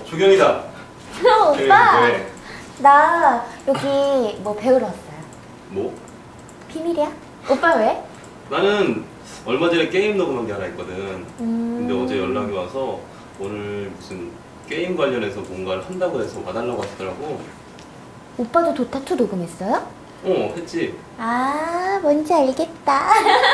조경이다. 오빠, 왜? 나 여기 뭐 배우러 왔어요. 뭐? 비밀이야? 오빠 왜? 나는 얼마 전에 게임 녹음한 게 하나 있거든. 근데 어제 연락이 와서 오늘 무슨 게임 관련해서 뭔가를 한다고 해서 와달라고 하시더라고. 오빠도 도타2 녹음했어요? 했지. 아, 뭔지 알겠다.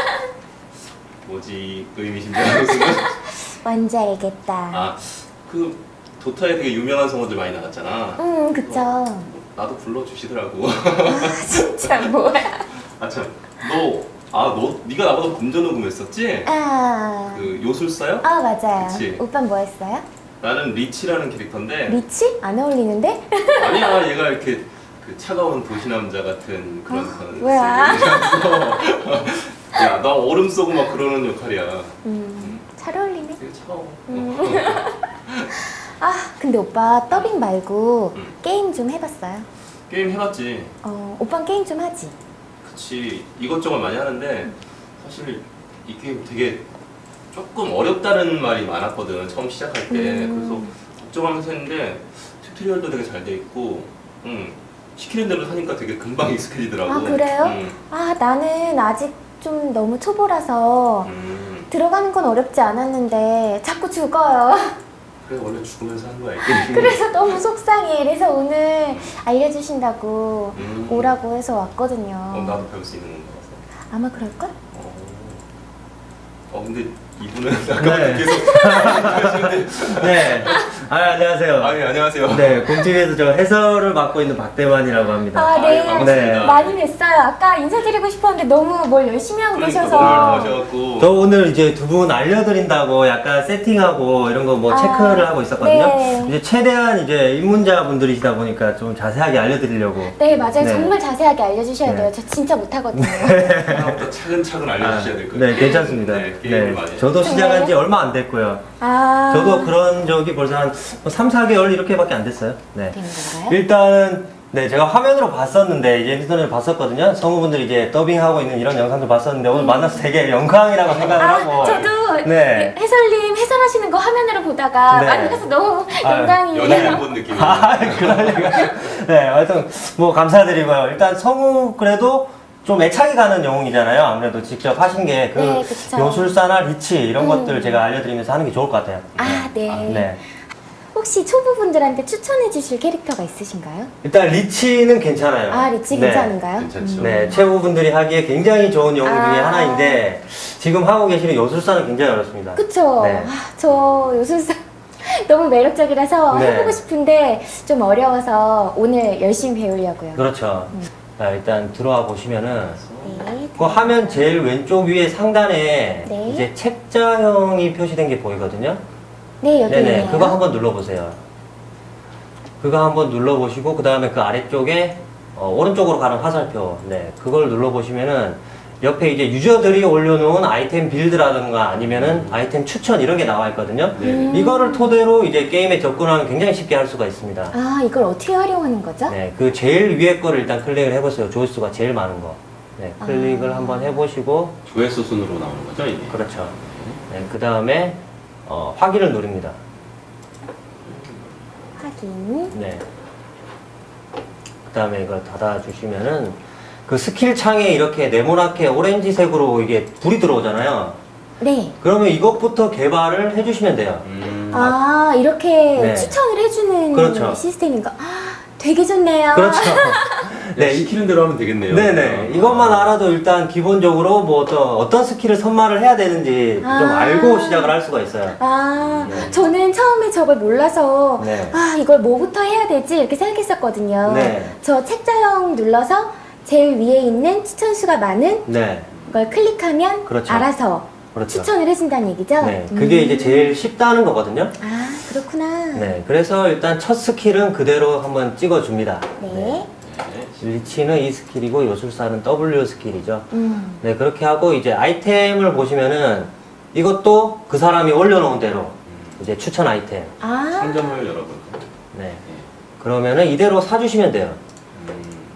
뭐지 의미심장한 것은? 뭔지 알겠다. 아, 그 도타에 되게 유명한 성우들 많이 나갔잖아. 그쵸. 나도 불러주시더라고. 아, 진짜 뭐야. 아 참, 네가 나보다 먼저 녹음했었지? 아, 그 요술사요? 아 맞아요. 그치. 오빠는 뭐 했어요? 나는 리치라는 캐릭터인데. 리치? 안 어울리는데? 아니야, 얘가 이렇게 그 차가운 도시남자 같은 그런 컨셉. 뭐야? 야, 나 얼음 쏘고 막 그러는 역할이야. 잘 어울리네. 되게 차가워. 아, 근데 오빠 더빙 말고 게임 좀 해봤어요? 게임 해봤지. 오빠는 게임 좀 하지? 그치, 이것저것 많이 하는데 사실 이 게임 되게 조금 어렵다는 말이 많았거든, 처음 시작할 때. 그래서 걱정하면서 했는데 튜토리얼도 되게 잘 돼 있고 시키는 대로 하니까 되게 금방 익숙해지더라고. 아, 그래요? 아, 나는 아직 좀 너무 초보라서 들어가는 건 어렵지 않았는데 자꾸 죽어요. 그래, 원래 죽으면서 하는 거야, 이게. 그래서 너무 속상해. 그래서 오늘 알려주신다고 오라고 해서 왔거든요. 나도 배울 수 있는 건가 봐서. 아마 그럴걸? 근데 이분은 아까부터 네. 계속 네. 안녕하세요. 아니, 안녕하세요. 네, 공TV에서 저 해설을 맡고 있는 박대만이라고 합니다. 아, 네. 반갑습니다. 많이 뵀어요. 아까 인사드리고 싶었는데 너무 뭘 열심히 하고 계셔서. 너무 모셔갖고. 저 오늘 이제 두 분 알려드린다고 약간 세팅하고 이런 거 뭐 체크를 하고 있었거든요. 네. 이제 최대한 이제 입문자 분들이시다 보니까 좀 자세하게 알려드리려고. 네, 맞아요. 네. 정말 자세하게 알려주셔야 네. 돼요. 저 진짜 못하거든요. 하나부터 차근차근 알려주셔야 될 거예요. 네, 괜찮습니다. 네, 게임을 많이 해요. 저도 시작한 지 얼마 안 됐고요. 아. 저도 그런 적이 벌써 한 3, 4개월 이렇게밖에 안 됐어요. 네. 된 건가요? 일단은 네, 제가 화면으로 봤었는데 이제 인터넷을 봤었거든요. 성우분들이 이제 더빙하고 있는 이런 영상도 봤었는데 오늘 만나서 되게 영광이라고 생각을 하고. 저도 네. 해설님 해설하시는 거 화면으로 보다가 네. 만나서 너무 연예인 영광이에요. 본 느낌이. 그럴 리가. 네, 하여튼 뭐 감사드리고요. 일단 성우 그래도 좀 애착이 가는 영웅이잖아요. 아무래도 직접 하신 게 그 네, 그쵸. 요술사나 리치 이런 것들 제가 알려드리면서 하는 게 좋을 것 같아요. 아, 네. 네. 혹시 초보분들한테 추천해 주실 캐릭터가 있으신가요? 일단 리치는 괜찮아요. 아, 리치 네. 괜찮은가요? 괜찮죠. 네, 최고분들이 하기에 굉장히 좋은 영웅 중에 아. 하나인데 지금 하고 계시는 요술사는 굉장히 어렵습니다. 그쵸? 네. 아, 저 요술사 너무 매력적이라서 네. 해보고 싶은데 좀 어려워서 오늘 열심히 배우려고요. 그렇죠. 자, 일단 들어와 보시면은 네. 그 화면 제일 왼쪽 위에 상단에 네. 이제 책자형이 표시된 게 보이거든요. 네, 여기 네네, 있네요. 그거 한번 눌러보세요. 그거 한번 눌러보시고 그 다음에 그 아래쪽에 오른쪽으로 가는 화살표, 네, 그걸 눌러보시면은 옆에 이제 유저들이 올려놓은 아이템 빌드라든가 아니면은 아이템 추천 이런 게 나와 있거든요. 이거를 토대로 이제 게임에 접근하면 굉장히 쉽게 할 수가 있습니다. 아, 이걸 어떻게 활용하는 거죠? 네, 그 제일 위에 거를 일단 클릭을 해보세요. 조회수가 제일 많은 거. 네, 클릭을 한번 해보시고 조회수 순으로 나오는 거죠, 이게? 그렇죠. 네, 그 다음에 확인을 누릅니다. 확인. 네. 그 다음에 이걸 닫아주시면은 그 스킬 창에 이렇게 네모나게 오렌지색으로 이게 불이 들어오잖아요. 네. 그러면 이것부터 개발을 해주시면 돼요. 아, 이렇게 네. 추천을 해주는 그렇죠. 시스템인가? 아, 되게 좋네요. 그렇죠. 네, 시키는 대로 하면 되겠네요. 네네. 이것만 알아도 일단 기본적으로 뭐 어떤 스킬을 선말을 해야 되는지 좀 아. 알고 시작을 할 수가 있어요. 아, 네. 저는 처음에 저걸 몰라서 네. 아, 이걸 뭐부터 해야 되지? 이렇게 생각했었거든요. 네. 저 책자형 눌러서 제일 위에 있는 추천수가 많은 네. 걸 클릭하면 그렇죠. 알아서 그렇죠. 추천을 해준다는 얘기죠? 네. 그게 이제 제일 쉽다는 거거든요. 아, 그렇구나. 네. 그래서 일단 첫 스킬은 그대로 한번 찍어줍니다. 네. 리치는 E 스킬이고 요술사는 W 스킬이죠. 네, 그렇게 하고 이제 아이템을 보시면은 이것도 그 사람이 올려놓은 대로 이제 추천 아이템. 아, 상점을 열어볼까요? 네. 그러면은 이대로 사주시면 돼요.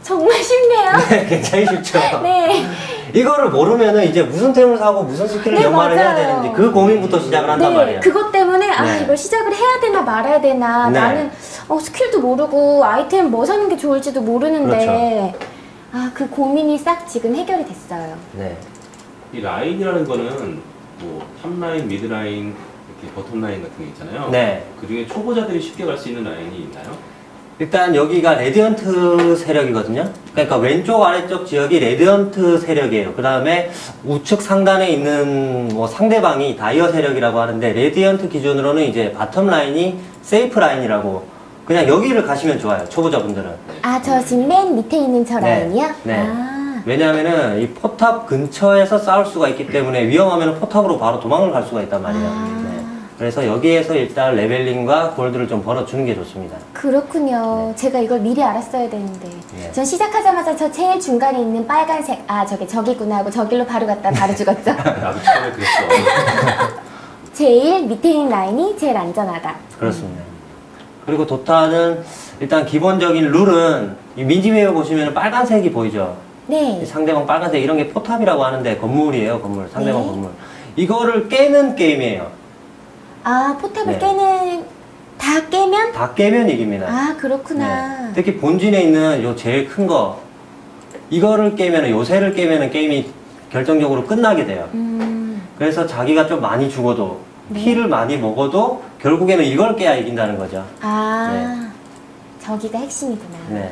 정말 쉽네요. 네, 굉장히 쉽죠. 네. 이거를 모르면은 이제 무슨 템을 사고 무슨 스킬을 네, 연마를 해야 맞아요. 되는지 그 고민부터 시작을 한단 말이에요. 그것 때문에 아 네. 이걸 시작을 해야 되나 말아야 되나 네. 나는 스킬도 모르고 아이템 뭐 사는 게 좋을지도 모르는데 아 그 고민이 싹 지금 해결이 됐어요. 네. 이 라인이라는 거는 뭐 탑라인, 미드라인, 이렇게 버텀라인 같은 게 있잖아요. 네. 그 중에 초보자들이 쉽게 갈 수 있는 라인이 있나요? 일단 여기가 레디언트 세력이거든요. 그러니까 왼쪽 아래쪽 지역이 레디언트 세력이에요. 그 다음에 우측 상단에 있는 뭐 상대방이 다이어 세력이라고 하는데 레디언트 기준으로는 이제 바텀 라인이 세이프 라인이라고 그냥 여기를 가시면 좋아요. 초보자분들은. 아 저 지금 맨 밑에 있는 저 네. 라인이요? 네. 아. 왜냐하면은 이 포탑 근처에서 싸울 수가 있기 때문에 위험하면 포탑으로 바로 도망을 갈 수가 있단 말이에요. 아. 네. 그래서 여기에서 일단 레벨링과 골드를 좀 벌어주는 게 좋습니다. 그렇군요. 제가 이걸 미리 알았어야 되는데. 네. 전 시작하자마자 저 제일 중간에 있는 빨간색, 아, 저기구나 하고 저길로 바로 갔다 바로 죽었죠. 나도 처음에 그랬어. 제일 밑에 있는 라인이 제일 안전하다. 그렇습니다. 그리고 도타는 일단 기본적인 룰은 이 민지메어 보시면 빨간색이 보이죠? 네. 상대방 빨간색 이런 게 포탑이라고 하는데 건물이에요, 건물. 상대방 네. 건물. 이거를 깨는 게임이에요. 아, 포탑을 네. 다 깨면? 다 깨면 이깁니다. 아, 그렇구나. 네. 특히 본진에 있는 요 제일 큰 거 이거를 깨면 요새를 깨면 게임이 결정적으로 끝나게 돼요. 그래서 자기가 좀 많이 죽어도 네. 피를 많이 먹어도 결국에는 이걸 깨야 이긴다는 거죠. 아, 저기가 핵심이구나. 네.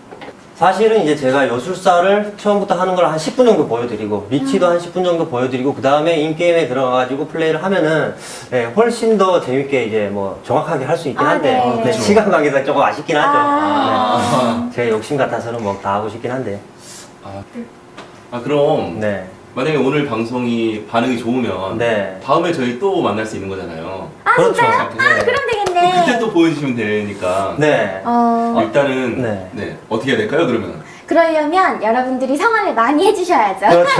사실은 이제 제가 여술사를 처음부터 하는 걸 한 10분 정도 보여드리고 리치도 한 10분 정도 보여드리고 그 다음에 인게임에 들어가가지고 플레이를 하면은 네, 훨씬 더 재밌게 이제 뭐 정확하게 할 수 있긴 아, 한데 네. 네, 시간 관계상 조금 아쉽긴 하죠. 아. 네. 제 욕심 같아서는 뭐 다 하고 싶긴 한데. 그럼 네. 만약에 오늘 방송이 반응이 좋으면 네. 다음에 저희 또 만날 수 있는 거잖아요. 아, 그렇죠. 진짜요? 네. 아, 그럼 되겠네. 그때 또 보여주시면 되니까. 네. 일단은 네. 어떻게 해야 될까요? 그러면 그러려면 여러분들이 성원을 많이 해주셔야죠. 그렇죠.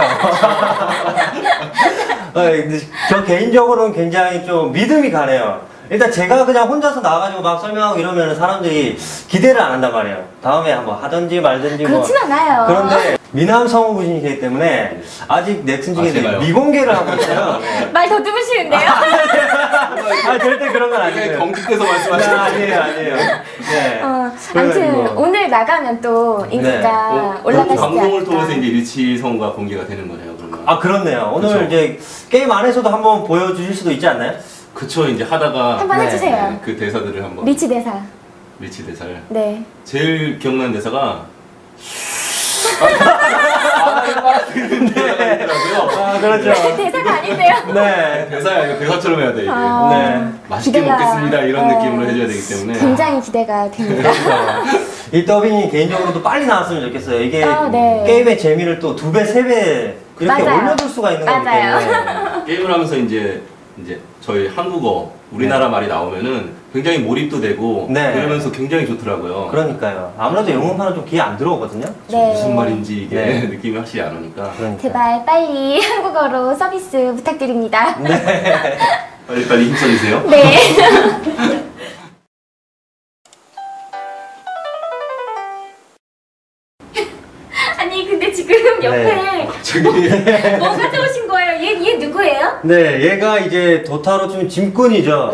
근데 저 개인적으로는 굉장히 좀 믿음이 가네요. 일단 제가 그냥 혼자서 나와가지고 막 설명하고 이러면 사람들이 기대를 안 한단 말이에요. 다음에 한번 하든지 말든지 뭐. 그렇진 않아요. 그런데 미남 성우분이시기 때문에 아직 네튼 중에 제가요? 미공개를 하고 있어요. 네. 말 더듬으시는데요? 아, 절대 그런 건 굉장히 아니에요. 경직돼서 네, 말씀하시는 아니에요. 네. 아무튼 그래가지고. 오늘 나가면 또 인기가 올라가시지 방송을 않을까. 통해서 이제 리치 성우가 공개가 되는 거네요. 그러면. 아, 그렇네요. 오늘 그쵸. 이제 게임 안에서도 한번 보여주실 수도 있지 않나요? 그쵸, 이제 하다가 한번 네. 해주세요. 그 대사들을 한번 리치 대사. 리치 대사를 네. 제일 기억나는 대사가 아, 그렇죠. 대사가 아닌데요. 네. 대사야 이거 대사처럼 해야 돼 이게. 아, 네. 맛있게 기대가- 먹겠습니다 이런 느낌으로 해줘야 되기 때문에. 굉장히 기대가 됩니다. 이 더빙이 개인적으로도 빨리 나왔으면 좋겠어요. 이게 네. 게임의 재미를 또 2배, 3배 이렇게 맞아요. 올려줄 수가 있는 거기 맞아요. 때문에. 게임을 하면서 이제 저희 한국어 우리나라 말이 나오면은 굉장히 몰입도 되고 네. 그러면서 굉장히 좋더라고요. 그러니까요. 아무래도 영문판은 좀 귀에 안 들어오거든요. 네. 무슨 말인지 이게 네. 느낌이 확실히 안 오니까 그러니까. 제발 빨리 한국어로 서비스 부탁드립니다. 빨리 힘써주세요. 네. 아니 근데 지금 옆에 갑자기 뭐 가져오신 거예요? 얘 누구예요? 네, 얘가 이제 도타로 치면 짐꾼이죠.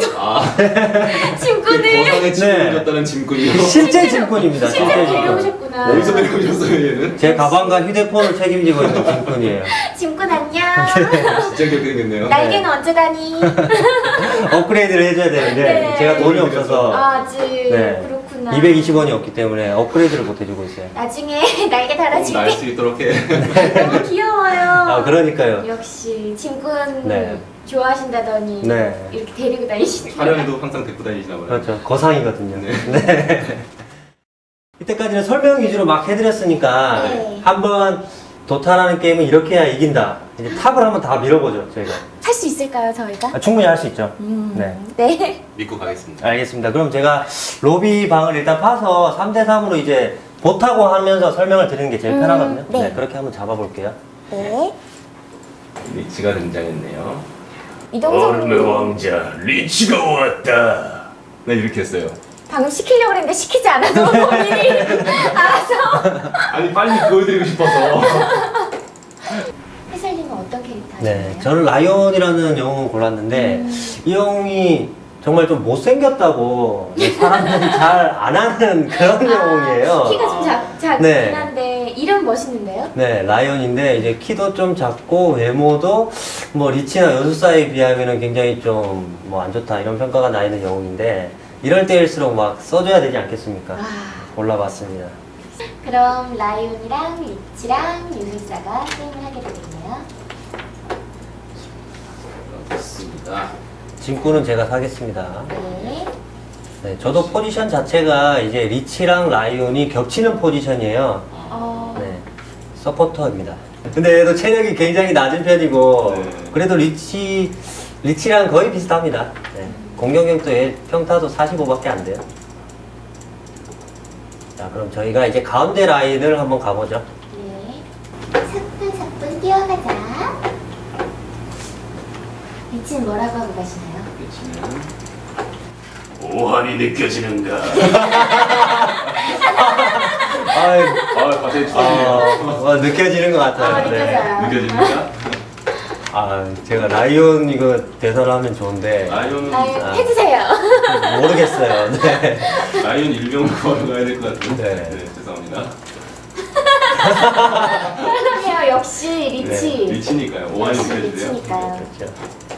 짐꾼을 거상의 침을 네. 줬다는 짐꾼이요. 실제 짐꾼입니다. 실제 실제 짐꾼. 데려오셨구나. 어디서 데려오셨어요 얘는? 제 가방과 휴대폰을 책임지고 있는 짐꾼이에요. 짐꾼 안녕. 진짜 기억이 되겠네요. 날개는 언제 가니? 업그레이드를 해줘야 되는데 네. 제가 돈이 없어서 아, 아직 네. 그렇구나. 220원이 없기 때문에 업그레이드를 못 해주고 있어요. 나중에 날개 날 달아줄게. 수 있도록 해. 너무 귀여워요. 아, 그러니까요. 역시 짐꾼 네. 좋아하신다더니 네. 이렇게 데리고 다니시는 촬영에도 항상 데리고 다니시나 봐요. 그렇죠. 거상이거든요. 네. 네. 이때까지는 설명 위주로 막 해드렸으니까 네. 한번 도타라는 게임은 이렇게 해야 이긴다. 이제 탑을 한번 다 밀어보죠, 저희가. 할 수 있을까요, 저희가? 아, 충분히 할 수 있죠. 네. 네. 믿고 가겠습니다. 알겠습니다. 그럼 제가 로비 방을 일단 파서 3대3으로 이제 보타고 하면서 설명을 드리는 게 제일 편하거든요. 네. 그렇게 한번 잡아볼게요. 네. 리치가 등장했네요. 이동성 왕자 리치가 왔다. 네 이렇게 했어요. 방금 시키려고 그랬는데 시키지 않아도 본인이 알아서. 아니 빨리 보여드리고 싶어서. 해설님은 어떤 캐릭터 하시나요? 네, 저는 라이온이라는 영웅을 골랐는데 이 영웅이 정말 좀 못생겼다고 사람들이 잘 안 하는 그런 영웅이에요. 키가 좀 작긴 네. 한데 이름 멋있는데요? 네, 라이온인데 이제 키도 좀 작고 외모도 뭐 리치나 여수사에 비하면은 굉장히 좀 뭐 안 좋다 이런 평가가 나 있는 영웅인데 이럴 때일수록 막 써줘야 되지 않겠습니까? 골라봤습니다. 그럼 라이온이랑 리치랑 유술사가 게임을 하게 되겠네요. 좋습니다. 진구는 제가 사겠습니다. 네. 네, 저도 포지션 자체가 이제 리치랑 라이온이 겹치는 포지션이에요. 네, 서포터입니다. 근데 얘도 체력이 굉장히 낮은 편이고 네. 그래도 리치랑 거의 비슷합니다. 네. 공격력도 얘 평타도 45밖에 안 돼요. 자, 그럼 저희가 이제 가운데 라인을 한번 가보죠. 네. 사뿐사뿐 뛰어가자. 리치는 뭐라고 하고 가시나요? 그치는 오한이 느껴지는가? 아이, 갑자기 좋아지네요. 느껴지는 것 같아요. 느껴져요. 느껴집니까? 제가 라이온 이거 대사를 하면 좋은데 라이온 해주세요. 모르겠어요. 네. 라이온 일병으로 걸어가야 될 것 같은데. 네. 네, 죄송합니다. 그러네요. 역시 리치. 리치니까요. 오한이 역시 느껴지세요. 리치니까요. 그렇죠.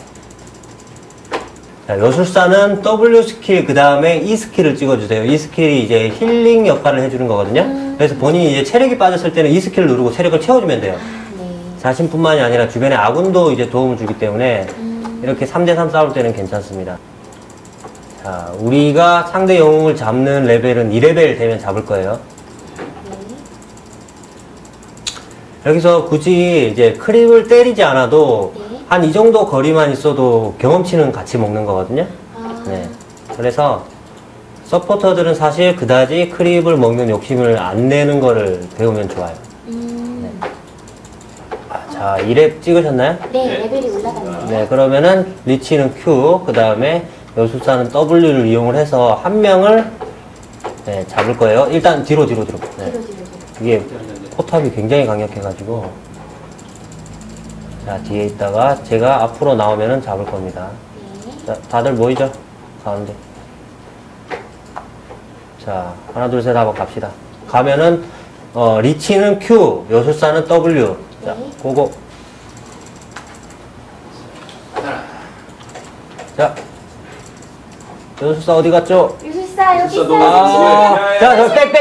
자, 여술사는 W 스킬, 그 다음에 E 스킬을 찍어주세요. E 스킬이 이제 힐링 역할을 해주는 거거든요. 그래서 본인이 이제 체력이 빠졌을 때는 E 스킬을 누르고 체력을 채워주면 돼요. 네. 자신뿐만이 아니라 주변의 아군도 이제 도움을 주기 때문에 이렇게 3대3 싸울 때는 괜찮습니다. 자, 우리가 상대 영웅을 잡는 레벨은 2레벨 되면 잡을 거예요. 여기서 굳이 이제 크립을 때리지 않아도 네. 한 이 정도 거리만 있어도 경험치는 같이 먹는 거거든요. 네. 그래서 서포터들은 사실 그다지 크립을 먹는 욕심을 안 내는 거를 배우면 좋아요. 네. 자, 2렙 찍으셨나요? 네, 레벨이 올라갔네요. 네, 그러면은 리치는 Q, 그 다음에 여술사는 W를 이용을 해서 한 명을 네, 잡을 거예요. 일단 뒤로. 네. 뒤로. 이게 포탑이 굉장히 강력해가지고 자, 뒤에 있다가 제가 앞으로 나오면은 잡을 겁니다. 네. 자, 다들 모이죠? 가운데. 자, 하나, 둘, 셋 하고 갑시다. 가면은, 리치는 Q, 여술사는 W. 자, 네. 고고. 자, 여술사 어디 갔죠? 유술사 여기 유술사 있어요. 자, 저 백.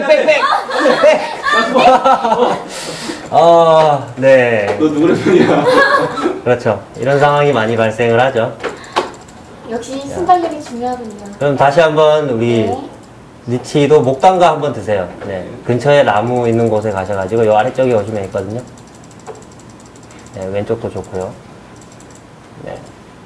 네. 너 누구의 편이야? 그렇죠. 이런 상황이 많이 발생을 하죠. 역시 순발력이 중요하군요. 그럼 다시 한번 우리 네. 리치도 목단가 한번 드세요. 네. 근처에 나무 있는 곳에 가셔가지고 요 아래쪽에 오시면 있거든요. 네, 왼쪽도 좋고요. 네.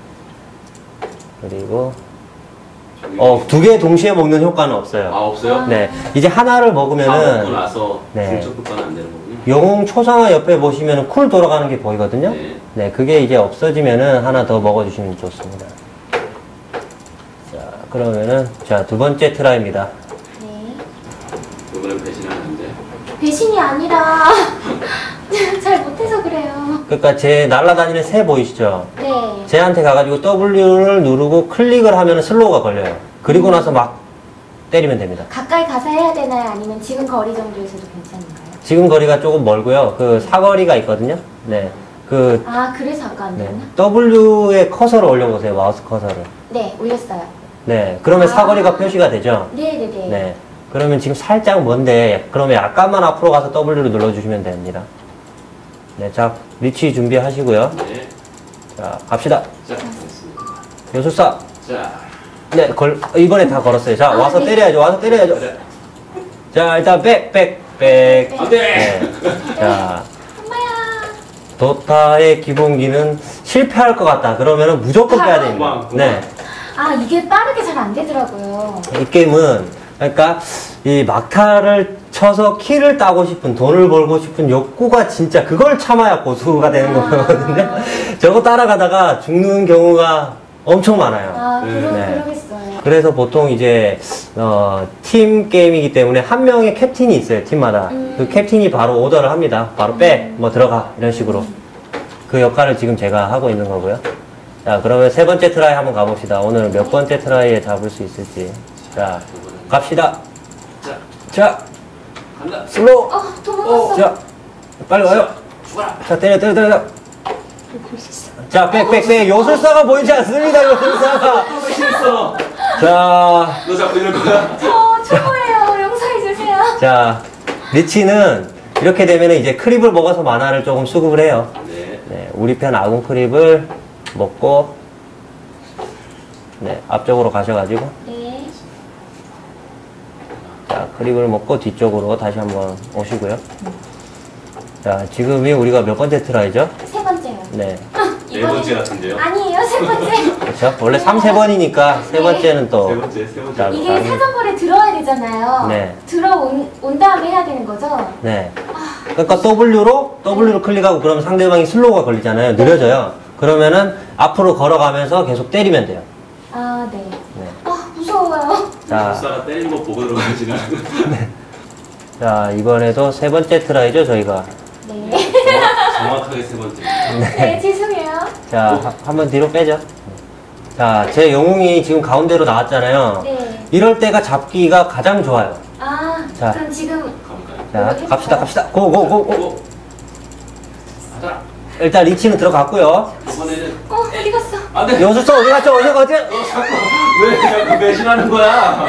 그리고 두 개 동시에 먹는 효과는 없어요. 없어요? 네. 이제 하나를 다 먹고 먹으면은 나서 네. 중첩 효과는 안 되는 거군요. 영웅 초상화 옆에 보시면은 쿨 돌아가는 게 보이거든요. 네. 네, 그게 이제 없어지면은 하나 더 먹어주시면 좋습니다. 자, 그러면은 자, 두 번째 트라이입니다. 네. 이번엔 배신하는데. 배신이 아니라 잘 못해서 그래요. 그러니까 제 날아다니는 새 보이시죠? 네. 쟤한테 가가지고 W를 누르고 클릭을 하면 슬로우가 걸려요. 그리고 나서 막 때리면 됩니다. 가까이 가서 해야 되나요? 아니면 지금 거리 정도에서도 괜찮은가요? 지금 거리가 조금 멀고요. 그 사거리가 있거든요. 네. 그래서 아까 안 네. 됐나? W에 커서를 올려보세요. 마우스 커서를. 네, 올렸어요. 네. 그러면 사거리가 표시가 되죠? 네네네. 네. 그러면 지금 살짝 먼데, 그러면 약간만 앞으로 가서 W를 눌러주시면 됩니다. 네. 자, 리치 준비하시고요. 네. 자, 갑시다. 자, 됐습니다. 요술사. 자, 네, 이번에 다 걸었어요. 자, 와서 네. 때려야죠. 그래. 자, 일단 백. 안 돼! 네. 자, 엄마야. 도타의 기본기는 실패할 것 같다. 그러면은 무조건 빼야 됩니다. 네. 이게 빠르게 잘 안 되더라고요. 이 게임은, 그러니까, 이 막타를 쳐서 키를 따고 싶은, 돈을 벌고 싶은 욕구가 진짜 그걸 참아야 고수가 되는 거거든요. 저거 따라가다가 죽는 경우가 엄청 많아요. 아, 네. 그러겠어요. 그래서 보통 이제 팀 게임이기 때문에 한 명의 캡틴이 있어요, 팀마다. 그 캡틴이 바로 오더를 합니다. 바로 빼, 뭐 들어가, 이런 식으로. 그 역할을 지금 제가 하고 있는 거고요. 자, 그러면 세 번째 트라이 한번 가봅시다. 오늘 몇 번째 트라이에 잡을 수 있을지. 자, 갑시다. 자, 간다. 슬로우. 도망갔어. 자, 빨리 와요. 죽어라. 자, 때려. 자, 백. 요술사가 보이지 않습니다, 요술사가. 또 실수. 자, 너 자꾸 이럴 거야? 저 초보예요. 용서해주세요. 자, 리치는 이렇게 되면 이제 크립을 먹어서 만화를 조금 수급을 해요. 네. 네, 우리 편 아군 크립을 먹고, 네, 앞쪽으로 가셔가지고, 네. 자, 크립을 먹고 뒤쪽으로 다시 한번 오시고요. 자, 지금이 우리가 몇 번째 트라이죠? 세 번째요. 네. 네 번째 같은데요? 아니에요, 세 번째. 그렇죠? 원래 3, 세 번이니까 세 번째는 또. 세 번째. 자, 이게 다른- 사전벌에 들어야 되잖아요. 네. 들어온 다음에 해야 되는 거죠? 네. 그러니까 W로 클릭하고 그러면 상대방이 슬로우가 걸리잖아요. 느려져요. 그러면은 앞으로 걸어가면서 계속 때리면 돼요. 아, 네. 네. 아, 무서워요. 자, 불사가 때리는 거 보고 들어가지나. 자, 이번에도 세 번째 트라이죠, 저희가. 네. 정확하게 세 번째. 네, 죄송해요. 자, 한번 뒤로 빼죠. 자, 제 영웅이 지금 가운데로 나왔잖아요. 네. 이럴 때가 잡기가 가장 좋아요. 아, 자. 그럼 지금 가볼까요? 자, 갑시다. 고. 고. 가자. 일단 리치는 들어갔고요. 이번에는 어디 갔어? 안 돼. 여수서 어디 갔죠? 너 자꾸 왜 자꾸 배신하는 거야?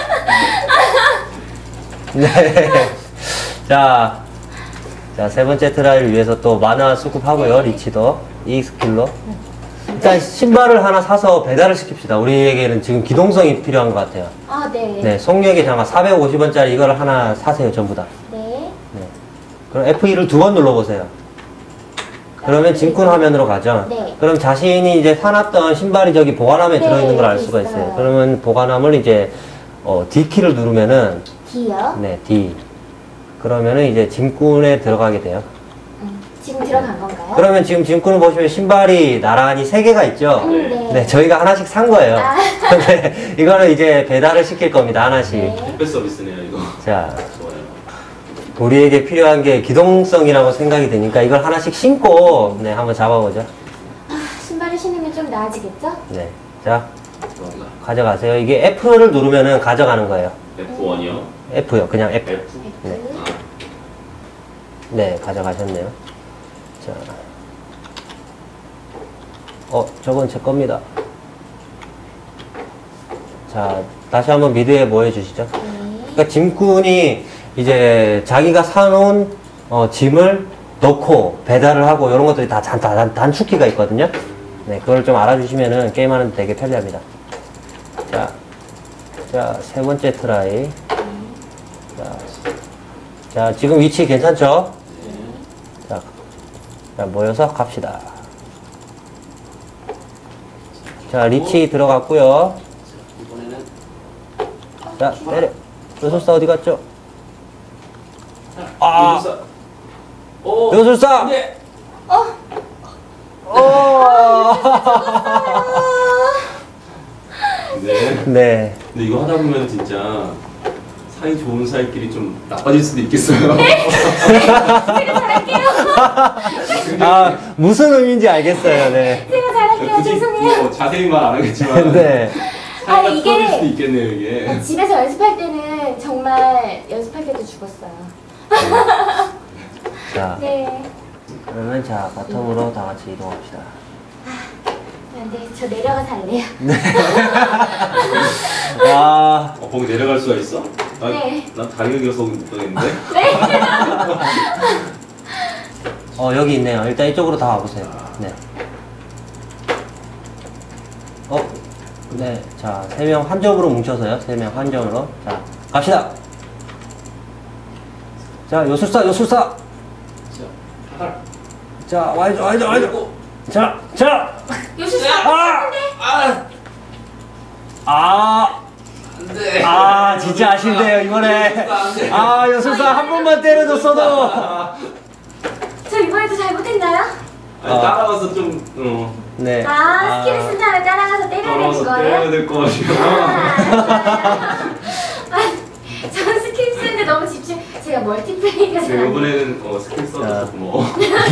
네. 자, 세 번째 트라이를 위해서 또 만화 수급하고요, 리치도. 이 스킬로. 일단 신발을 하나 사서 배달을 시킵시다. 우리에게는 지금 기동성이 필요한 것 같아요. 아, 네. 네, 속력의 장화 450원짜리 이걸 하나 사세요, 전부 다. 네. 네. 그럼 F2를 2번 눌러보세요. 그러면 짐꾼 화면으로 가죠. 네. 그럼 자신이 이제 사놨던 신발이 저기 보관함에 네, 들어있는 걸 알 여기 수가 있어요. 있어요. 그러면 보관함을 이제 D키를 누르면은 D요? 네, D. 그러면은 이제 짐꾼에 들어가게 돼요. 지금 들어간 건가요? 그러면 지금 짐꾼을 보시면 신발이 나란히 3개가 있죠? 네. 네, 저희가 하나씩 산 거예요. 아. 네, 이거는 이제 배달을 시킬 겁니다, 하나씩. 네. 택배 서비스네요 이거. 자, 좋아요. 우리에게 필요한 게 기동성이라고 생각이 되니까 이걸 하나씩 신고, 네, 한번 잡아보죠. 신발을 신으면 좀 나아지겠죠? 네. 자, 들어간다. 가져가세요. 이게 F를 누르면은 가져가는 거예요. F1이요. F요, 그냥 F. F. 네. 아, 네, 가져가셨네요. 자. 저건 제 겁니다. 자, 다시 한번 미드에 뭐 해주시죠? 네. 그러니까 짐꾼이 이제 자기가 사놓은 짐을 넣고 배달을 하고 이런 것들이 다 단축키가 있거든요. 네, 그걸 좀 알아주시면은 게임하는 데 되게 편리합니다. 자, 세 번째 트라이. 자, 지금 위치 괜찮죠? 자, 모여서 갑시다. 자, 리치 들어갔고요. 이번에는 자, 때려. 요술사 어디 갔죠? 요술사. 오. 요술사! 네. 네. 네. 근데 이거 하다 보면 진짜 사이 좋은 사이끼리 좀 나빠질 수도 있겠어요. 아, 무슨 의미인지 알겠어요, 네. 제가 잘할게요. 굳이 죄송해요. 뭐 자세히 말 안 하겠지만 네. 사이가 이게- 틀어질 수도 있겠네요 이게. 집에서 연습할 때는 정말 연습할 때도 죽었어요. 자, 네. 그러면 자, 바텀으로 다 같이 이동합시다. 안 돼. 저 내려가서 할래요. 아, 거기 내려갈 수가 있어? 네. 난 다리가 길어서 못 가겠는데? 여기 있네요. 일단 이쪽으로 다 와보세요. 네. 네. 자, 3명 한 점으로 뭉쳐서요. 3명 한 점으로. 자, 갑시다. 자, 요술사. 자, 하나. 자, 와야죠. 자. 요술사 진짜 아쉽네요, 이번에. 요술사 한 번만 때려줬어도. 저 이번에도 잘못했나요? 아니 따라가서 좀 네. 스킬을 쓴 다음에 따라가서 때려야 되는 거예요? 될 거 같아요. 전 스킬 쓰는데 너무 집중. 제가 멀티플레이가 잘 안 돼요. 이번에는 스킬 써줘서 고마워.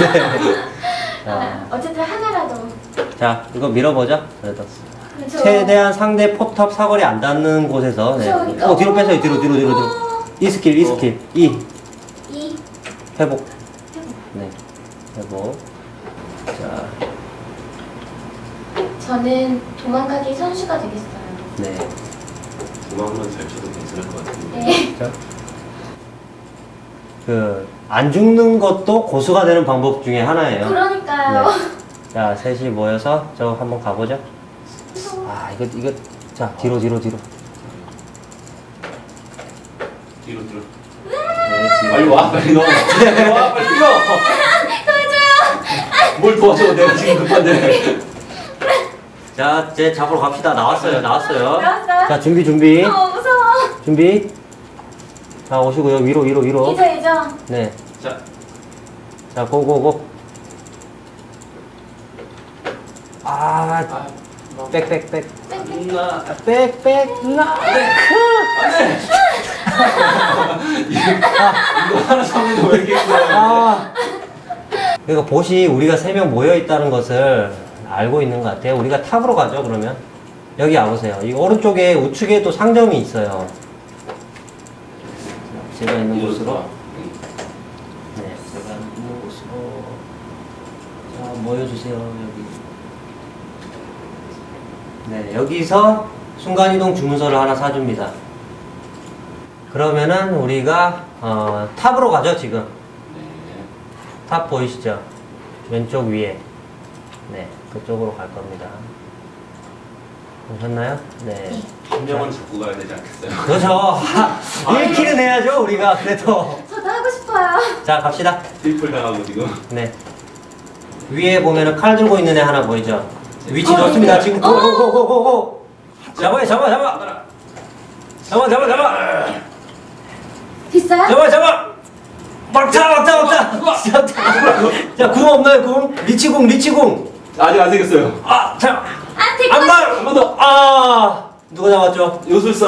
어쨌든 하나라도. 자, 이거 밀어보자. 그래도. 그렇죠. 최대한 상대 포탑 사거리 안 닿는 곳에서. 네. 그렇죠. 뒤로 빼세요. 뒤로. 이 스킬. 이. 회복. 네. 회복. 자. 저는 도망가기 선수가 되겠어요. 네. 도망만 잘 쳐도 괜찮을 것 같은데. 네. 안 죽는 것도 고수가 되는 방법 중에 하나예요. 그러니까요. 네. 자, 셋이 모여서 저 한번 가보죠. 이거. 자, 뒤로. 뒤로. 네, 빨리 와, 빨리 넣어. 빨리 와, 빨리 뛰어. 도와줘요. 뭘 도와줘? 내가 지금 급한데. 자, 이제 잡으러 갑시다. 나왔어요. 나왔어요? 자, 준비. 무서워. 준비. 자, 오시고요. 위로. 이죠. 네. 자, 고고고. 백. 이거 하나 잡는데 왜 이렇게 힘들어? 그러니까 보시 우리가 3명 모여 있다는 것을 알고 있는 것 같아요. 우리가 탑으로 가죠, 그러면. 여기 와보세요. 이 오른쪽에 우측에 또 상점이 있어요. 제가 있는 곳으로. 네, 제가 있는 곳으로. 자, 모여주세요, 여기. 네, 여기서 순간이동 주문서를 하나 사줍니다. 그러면은 우리가 탑으로 가죠, 지금. 탑 보이시죠? 왼쪽 위에. 네, 그쪽으로 갈 겁니다. 보셨나요? 네. 한 명은 잡고 가야 되지 않겠어요? 그렇죠. 1킬은 해야죠, 우리가. 그래도. 저도 하고 싶어요. 자, 갑시다. 트리플 당하고 지금. 네. 위에 보면은 칼 들고 있는 애 하나 보이죠? 위치 좋습니다. 네. 지금 고고고고고. 잡아. 됐어요? 잡아. 막자. 자, 궁 없나요, 궁? 리치궁. 아직 안 생겼어요. 자. 되게 한 번 더. 누가 잡았죠? 요술사.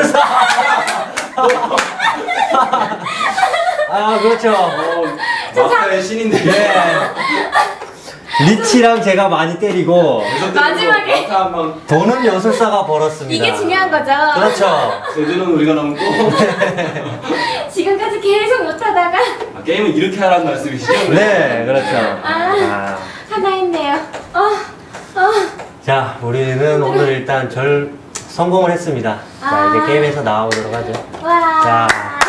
그렇죠. 마스터의 신인데. 네. 리치랑 제가 많이 때리고 마지막에. 돈은 여술사가 벌었습니다. 이게 중요한 거죠. 그렇죠. 제주는 우리가 넘고. 지금까지 계속 못하다가 게임은 이렇게 하라는 말씀이시죠? 네, 그렇죠. 하나 했네요. 자, 우리는 오늘 일단 성공을 했습니다. 자, 이제 게임에서 나오도록 하죠. 와. 자,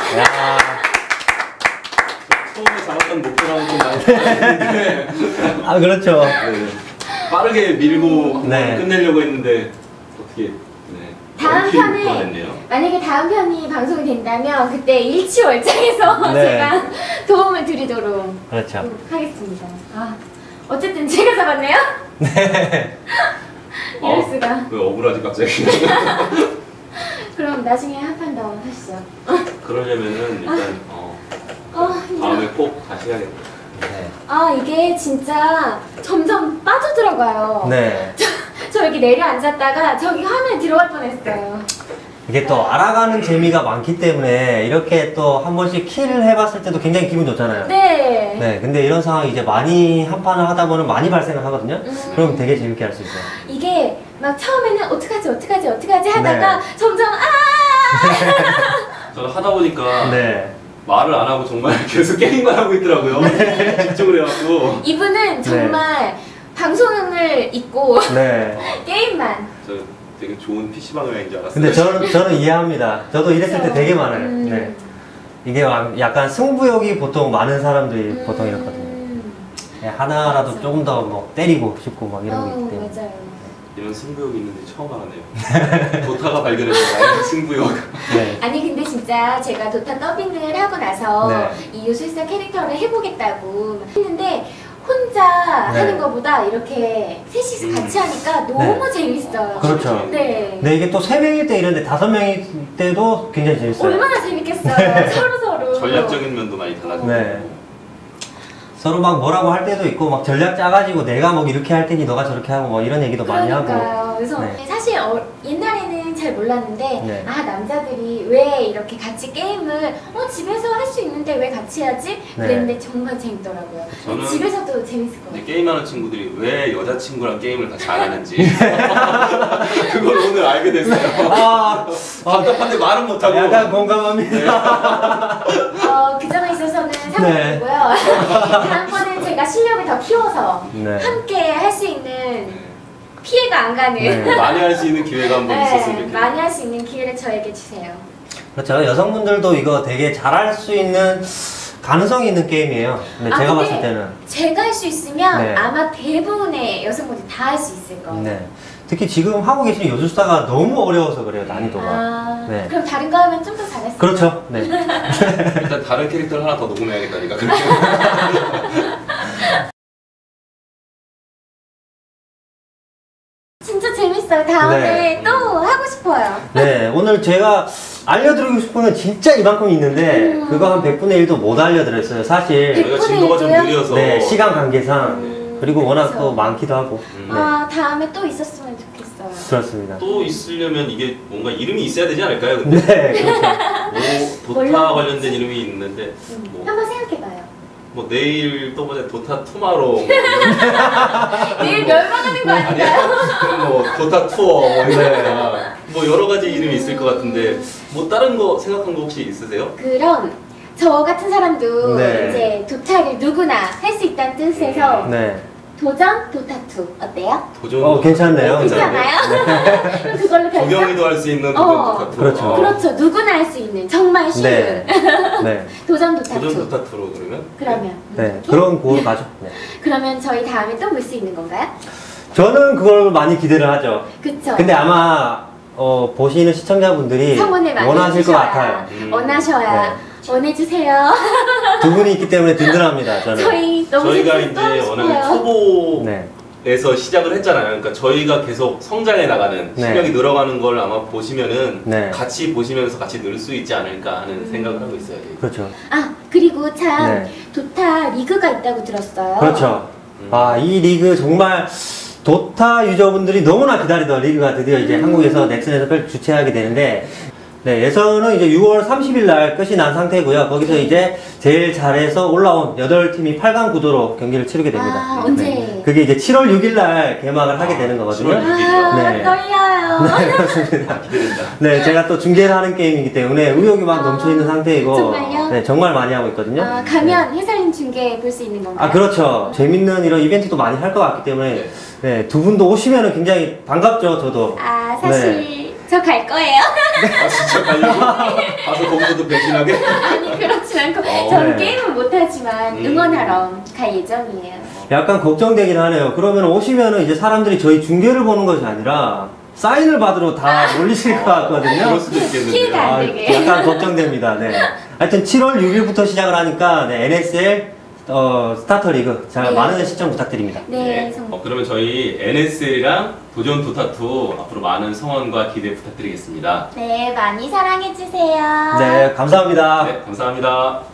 처음에 잡았던 목표랑은 좀 많이 다른데. 그렇죠. 네. 빠르게 밀고 네. 끝내려고 했는데 어떻게 다음 편에 됐네요. 만약에 다음 편이 방송이 된다면 그때 일치월장해서 네. 제가 도움을 드리도록 그렇죠. 하겠습니다. 어쨌든 제가 잡았네요. 네. 이럴 수가. 왜 억울하지 갑자기? 그럼 나중에 한 판 더 하시죠. 그러려면은 일단 힘들어. 다음에 꼭 다시 해야겠다. 네. 이게 진짜 점점 빠져들어가요. 네. 저 여기 내려앉았다가 저기 화면에 들어갈 뻔했어요. 이게 또 알아가는 재미가 많기 때문에 이렇게 또 한 번씩 킬을 해봤을 때도 굉장히 기분 좋잖아요. 네. 네, 근데 이런 상황이 이제 많이 한 판을 하다 보면 많이 발생을 하거든요. 그럼 되게 재밌게 할 수 있어요. 이게 막 처음에는 어떡하지 하다가 네. 점점 저는 하다 보니까 네. 말을 안 하고 정말 계속 게임만 하고 있더라고요. 집중을 해갖고. 이분은 정말 방송을 잊고 네. 게임만. 저 되게 좋은 PC방을 한 줄 알았어요. 근데 저는 이해합니다. 저도 이랬을 때 되게 많아요. 네. 이게 약간 승부욕이 보통 많은 사람들이 보통 이렇거든요. 네, 하나라도 맞아. 조금 더 뭐 때리고 싶고 막 이런 게 있기 때문에. 맞아요. 이런 승부욕이 있는데 처음 알았네요. 도타가 발견했어요. 승부욕. 네. 아니 근데 진짜 제가 도타 더빙을 하고 나서 네. 이 요술사 캐릭터를 해보겠다고 했는데 혼자 네. 하는 것보다 이렇게 셋이서 같이 하니까 너무 재밌어요. 그렇죠. 네. 네, 이게 또 3명일 때 이런데 5명일 때도 굉장히 재밌어요. 얼마나 재밌겠어요. 서로. 전략적인 면도 많이 달라지고. 네. 서로 막 뭐라고 할 때도 있고 막 전략 짜가지고 내가 뭐 이렇게 할 테니 너가 저렇게 하고 뭐 이런 얘기도 많이 하고. 그러니까요. 그래서 네. 사실 옛날에는 잘 몰랐는데 네. 아 남자들이 왜 이렇게 같이 게임을 집에서 할 수 있는데 왜 같이 하지? 네. 그랬는데 정말 재밌더라고요. 저는 집에서도 재밌을 것 같아요. 게임하는 친구들이 왜 여자친구랑 게임을 같이 안 하는지 그걸 오늘 알게 됐어요. 답답한데 말은 못하고. 약간 공감합니다. 그 점에 있어서는 상관없고요. 다음번엔 제가 실력을 더 키워서 네. 함께 할 수 있는 피해가 안 가는 네. 많이 할 수 있는 기회가 한번 있었으면 좋겠네요. 많이 할 수 있는 기회를 저에게 주세요. 그렇죠. 여성분들도 이거 되게 잘할 수 있는 가능성이 있는 게임이에요. 네, 제가 근데 봤을 때는. 제가 할 수 있으면 네. 아마 대부분의 여성분들이 다 할 수 있을 거예요. 네. 특히 지금 하고 계시는 요술사가 너무 어려워서 그래요, 난이도가. 네. 그럼 다른 거 하면 좀 더 잘했어요. 그렇죠. 네. 일단 다른 캐릭터를 하나 더 녹음해야겠다니까. 그렇게. 진짜 재밌어요. 다음에 네. 또 하고 싶어요. 네, 오늘 제가 알려드리고 싶은 건 진짜 이만큼 있는데 그거 한 100분의 1도 못 알려드렸어요. 사실 저희가 진도가 좀 느려서. 네, 시간 관계상 그리고 워낙 그쵸. 또 많기도 하고 네, 다음에 또 있었으면 좋겠어요. 그렇습니다. 또 있으려면 이게 뭔가 이름이 있어야 되지 않을까요? 근데 네, 그렇죠. 뭐 도타 관련된 이름이 있는데 뭐, 한번 생각해봐요. 뭐 내일 또 보자 도타 투마로 내일 멸망하는 거 아닌가요? 뭐 도타 투어 뭐, 네. 뭐 여러 가지 이름이 있을 것 같은데 뭐 다른 거 생각한 거 혹시 있으세요? 그럼 저 같은 사람도 네. 이제 도타를 누구나 할 수 있다는 뜻에서 네. 도전 도타2 어때요? 도전 괜찮네요. 괜찮아요? 그럼 그걸로 갈까? 조경이도 할 수 있는 도전 도타 투어. 그렇죠. 그렇죠. 누구나 할 수 있는 정말 쉬운 네. 네. 도전 도타2. 도전 도타 투로 그러면? 그러면 네. 이렇게? 그런 고로 가죠. 네. 그러면 저희 다음에 또 볼 수 있는 건가요? 저는 그걸 많이 기대를 하죠. 그쵸? 근데 아마 보시는 시청자분들이 성원을 많이 원하실 것 해주셔야, 같아요. 원하셔야 원해주세요. 두 분이 있기 때문에 든든합니다. 저는. 저희 너무 저희가 재밌어서 또 하고 이제 워낙에 싶어요. 초보에서 네. 시작을 했잖아요. 그러니까 저희가 계속 성장해 나가는 네. 실력이 늘어가는 걸 아마 보시면은 네. 같이 보시면서 같이 늘 수 있지 않을까 하는 생각을 하고 있어요. 그렇죠. 그리고 참 네. 도타 리그가 있다고 들었어요. 그렇죠. 이 리그 정말 도타 유저분들이 너무나 기다리던 리그가 드디어 이제 한국에서 넥슨에서 주최하게 되는데, 네, 예선은 이제 6월 30일 날 끝이 난 상태고요. 거기서 이제 제일 잘해서 올라온 8팀이 8강 구도로 경기를 치르게 됩니다. 언제? 네. 그게 이제 7월 6일 날 개막을 하게 되는 거거든요. 7월 6일. 네. 떨려요. 네, 그렇습니다. 기대된다. 네, 제가 또 중계를 하는 게임이기 때문에 의욕이 막 넘쳐 있는 상태이고, 정말요? 네, 정말 많이 하고 있거든요. 가면 해설님 중계 볼 수 있는 건가요? 그렇죠. 재밌는 이런 이벤트도 많이 할 것 같기 때문에, 네. 네, 두 분도 오시면 굉장히 반갑죠, 저도. 사실 저 갈 거예요. 진짜 가려고? 가서 거기서도 배신하게? 아니 그렇진 않고 네. 저는 게임은 못하지만 음. 응원하러 갈 예정이에요. 약간 걱정되긴 하네요. 그러면 오시면은 이제 사람들이 저희 중계를 보는 것이 아니라, 사인을 받으러 다 몰리실 것 같거든요. 그럴 수도 있겠는데요. 키가 안 되게. 약간 걱정됩니다. 네. 하여튼 7월 6일부터 시작을 하니까, 네, NSL 스타터 리그 잘 네. 많은 시청 부탁드립니다. 네, 정말. 그러면 저희 NSL이랑 도전 도타2 앞으로 많은 성원과 기대 부탁드리겠습니다. 네, 많이 사랑해주세요. 네, 감사합니다. 네, 감사합니다.